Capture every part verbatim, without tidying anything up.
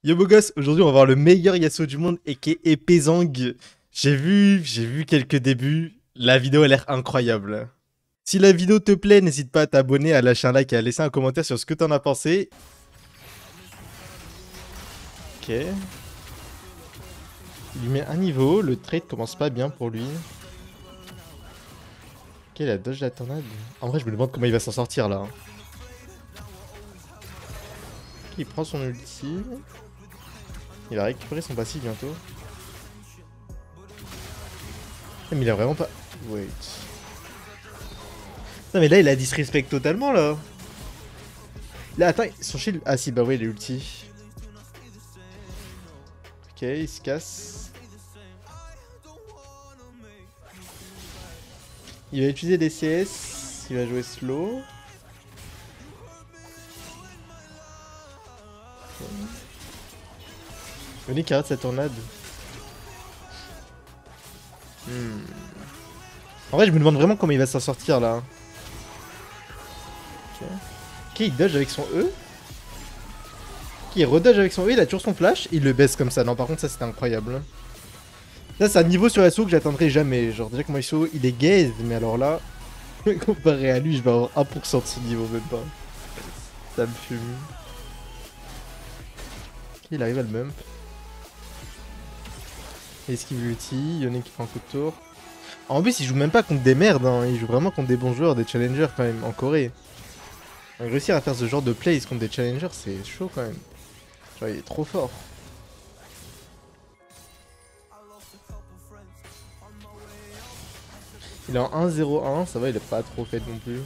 Yo beau gosse, aujourd'hui on va voir le meilleur Yasuo du monde et qui est Pezang. J'ai vu, j'ai vu quelques débuts, la vidéo a l'air incroyable. Si la vidéo te plaît, n'hésite pas à t'abonner, à lâcher un like et à laisser un commentaire sur ce que t'en as pensé. Ok. Il lui met un niveau, le trade commence pas bien pour lui. Ok, la dodge la tornade. En vrai je me demande comment il va s'en sortir là. Ok, il prend son ulti. Il va récupérer son passif bientôt. Mais il a vraiment pas... Wait. Non mais là il a disrespect totalement là. Là attends, son shield... Ah si bah ouais il est ulti. Ok, il se casse. Il va utiliser des C S. Il va jouer slow. Okay. Venez qui arrête sa tornade. Hmm. En vrai je me demande vraiment comment il va s'en sortir là. Ok, okay, il dodge avec son E. Ok, il redodge avec son E, il a toujours son flash, il le baisse comme ça. Non par contre ça c'était incroyable. Là c'est un niveau sur Yasuo que j'atteindrai jamais. Genre déjà que mon Yasuo il est gaze, mais alors là, comparé à lui je vais avoir un pour cent de ce niveau même pas. Ça me fume. Ok, il arrive à le bump. Esquive l'ulti, Yone qui prend un coup de tour. En plus il joue même pas contre des merdes, hein. Il joue vraiment contre des bons joueurs, des challengers quand même, en Corée. Donc, réussir à faire ce genre de plays contre des challengers c'est chaud quand même. Genre il est trop fort. Il est en un zéro un, ça va, il est pas trop fait non plus.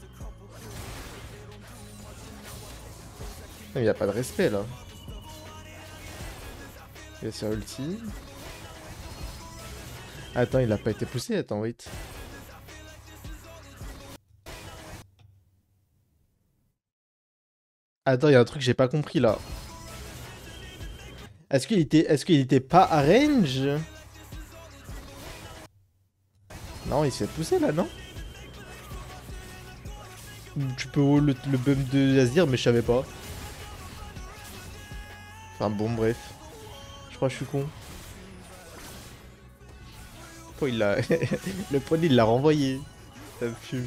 Il n'y a pas de respect là. Il va sur ulti. Attends, il a pas été poussé, attends, wait. Attends, il y a un truc que j'ai pas compris là. Est-ce qu'il était, est-ce qu'il était pas à range? Non, il s'est poussé là, non? Tu peux le, le bump de Azir, mais je savais pas. Enfin bon, bref. Je crois que je suis con. Oh, il l'a... le point il l'a renvoyé. Ça me fume.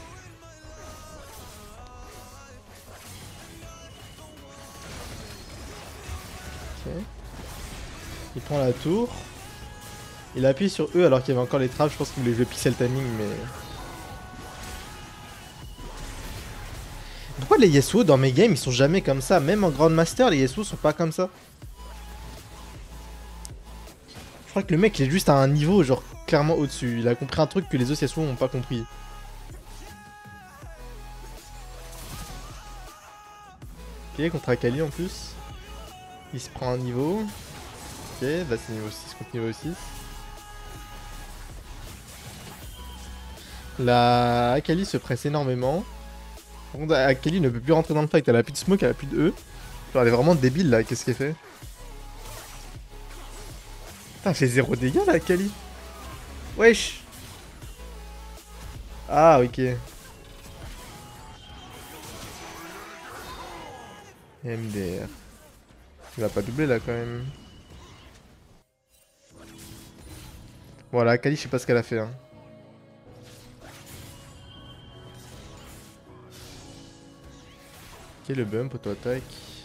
Ok. Il prend la tour. Il appuie sur E alors qu'il y avait encore les trappes. Je pense qu'il voulait jouer pixel timing, mais... Pourquoi les Yasuo dans mes games ils sont jamais comme ça? Même en Grandmaster, les Yasuo sont pas comme ça. Je crois que le mec il est juste à un niveau genre clairement au-dessus. Il a compris un truc que les autres Yasuo n'ont pas compris. Ok, contre Akali en plus. Il se prend un niveau. Ok, bah c'est niveau six contre niveau six. La Akali se presse énormément. Par contre, Akali ne peut plus rentrer dans le fight. Elle a plus de smoke, elle a plus de E. Genre, elle est vraiment débile là. Qu'est-ce qu'elle fait? Putain, elle fait zéro dégâts là, Akali. Wesh. Ah, ok. M D R. Il va pas doubler là quand même. Voilà, Akali, je sais pas ce qu'elle a fait. Hein. Ok, le bump, auto-attaque.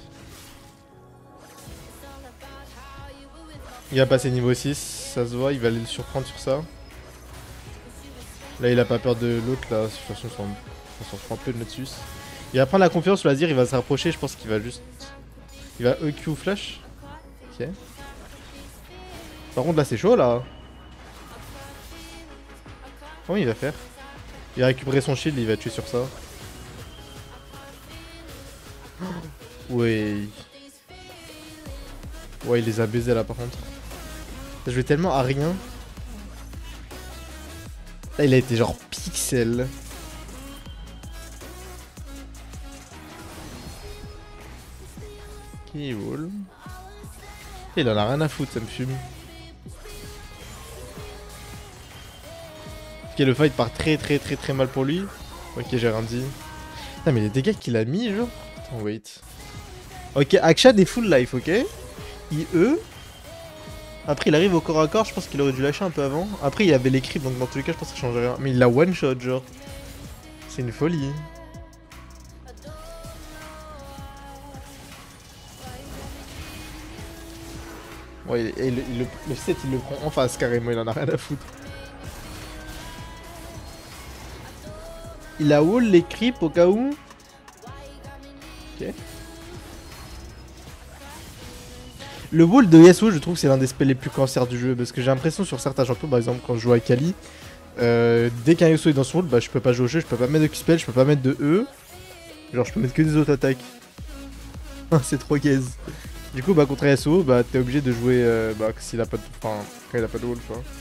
Il va passer niveau six, ça se voit, il va aller le surprendre sur ça. Là, il a pas peur de l'autre, là. De toute façon, on s'en fout un peu de Notsus. Il va prendre la confiance sur Azir, il va se rapprocher, je pense qu'il va juste... Il va E Q flash. Ok. Par contre, là, c'est chaud, là. Comment il va faire? Il va récupérer son shield, il va tuer sur ça. Ouais. Ouais, il les a baisés là par contre. Ça jouait tellement à rien. Là, il a été genre pixel. Ok, il wall. Il en a rien à foutre, ça me fume. Ok, le fight part très très très très mal pour lui. Ok, j'ai rien dit. Putain, mais les dégâts qu'il a mis, genre. Attends, wait. Ok, Akshan est full life, ok. I E. Après, il arrive au corps à corps, je pense qu'il aurait dû lâcher un peu avant. Après, il y avait les creeps, donc dans tous les cas, je pense que ça change rien. Mais il l'a one shot, genre. C'est une folie. Ouais, et le, le, le set, il le prend en face carrément, il en a rien à foutre. Il a wall les creeps au cas où. Ok. Le wall de Yasuo, je trouve que c'est l'un des spells les plus cancers du jeu. Parce que j'ai l'impression sur certains champions, par exemple quand je joue à Kali, euh, dès qu'un Yasuo est dans son wall, bah je peux pas jouer au jeu, je peux pas mettre de Q-spell, je peux pas mettre de E. Genre je peux mettre que des autres attaques. C'est trop gaze. Du coup, bah contre Yasuo, bah t'es obligé de jouer euh, bah s'il a pas de. Enfin, quand il a pas de wall, tu vois.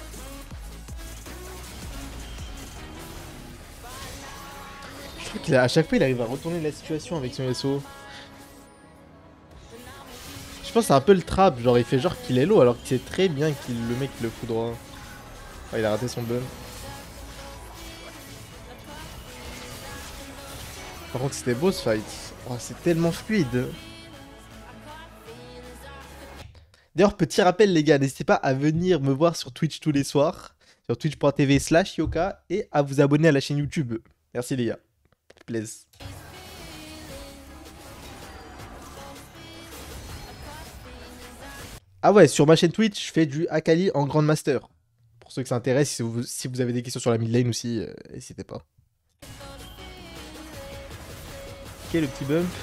Je trouve qu'à chaque fois il arrive à retourner la situation avec son Yasuo. Je pense que c'est un peu le trap, genre il fait genre qu'il est low alors qu'il sait très bien qu'il le mec le fout droit. Ah, il a raté son bump. Par contre c'était beau ce fight. Oh, c'est tellement fluide. D'ailleurs, petit rappel les gars, n'hésitez pas à venir me voir sur Twitch tous les soirs, sur twitch point tv slash yoka, et à vous abonner à la chaîne YouTube. Merci les gars. Plaise. Ah ouais, sur ma chaîne Twitch, je fais du Akali en Grandmaster. Pour ceux que ça intéresse, si vous, si vous avez des questions sur la mid lane aussi, euh, n'hésitez pas. Ok, le petit bump.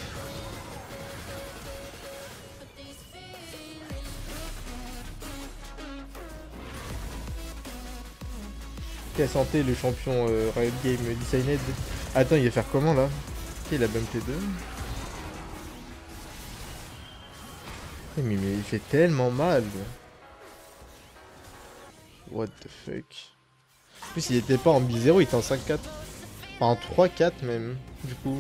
Ok, santé, le champion euh, Riot Game Decided. Attends, il va faire comment là? Ok, il a bumpé deux. Mais, mais il fait tellement mal. What the fuck. En plus, il était pas en B zéro, il était en cinq quatre. Enfin, en trois quatre même, du coup.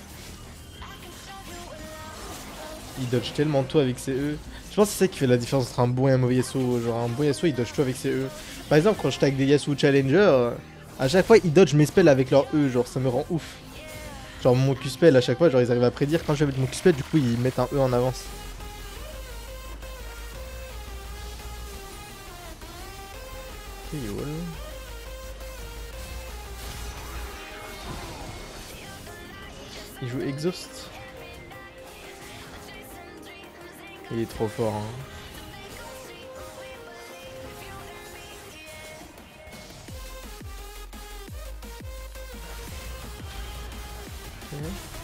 Il dodge tellement tout avec ses E. Je pense que c'est ça qui fait la différence entre un bon et un mauvais Yasuo. Genre, un bon Yasuo, il dodge tout avec ses E. Par exemple, quand j'étais avec des Yasuo Challenger, à chaque fois, ils dodge mes spells avec leur E. Genre, ça me rend ouf. Genre, mon Q-spell, à chaque fois, genre, ils arrivent à prédire quand je vais mettre mon Q-spell, du coup, ils mettent un E en avance. Ok, wall. Il joue Exhaust. Il est trop fort, hein. Okay.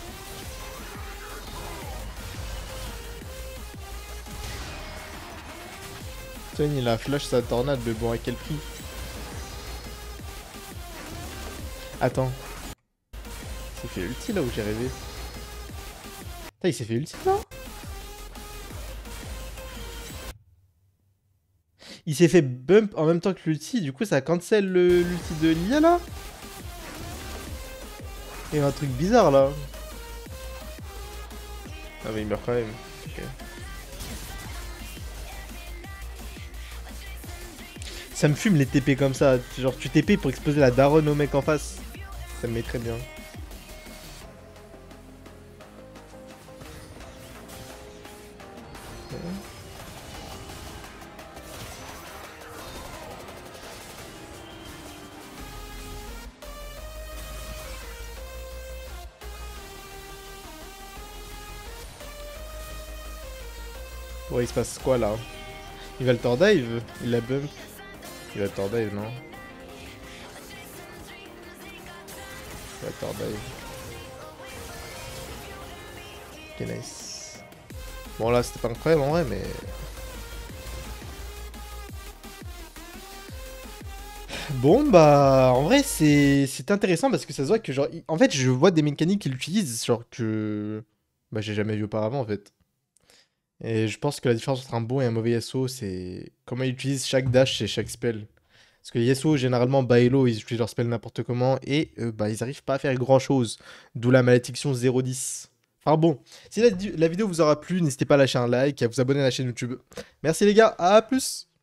Tiens, il a flash sa tornade, mais bon, à quel prix? Attends. Il s'est fait ulti là où j'ai rêvé. Putain, il s'est fait ulti là? Il s'est fait bump en même temps que l'ulti, du coup ça cancel l'ulti de Lia là? Il y a un truc bizarre là. Ah mais il meurt quand même. Ok. Ça me fume les T P comme ça. Genre tu T P pour exploser la daronne au mec en face. Ça me met très bien. Okay. Ouais, il se passe quoi là? Il va le tord dive? Il la bump? Il va le tord dive, non? Il va le tord dive. Ok, nice. Bon, là, c'était pas incroyable en vrai, mais. Bon, bah, en vrai, c'est intéressant parce que ça se voit que, genre, il... en fait, je vois des mécaniques qu'il utilise, genre que. Bah, j'ai jamais vu auparavant en fait. Et je pense que la différence entre un bon et un mauvais Yasuo, c'est comment ils utilisent chaque dash et chaque spell. Parce que les Yasuo, généralement, bas et low, ils utilisent leur spell n'importe comment et euh, bah, ils arrivent pas à faire grand chose. D'où la malédiction zéro dix. Enfin bon, si la, la vidéo vous aura plu, n'hésitez pas à lâcher un like et à vous abonner à la chaîne YouTube. Merci les gars, à plus!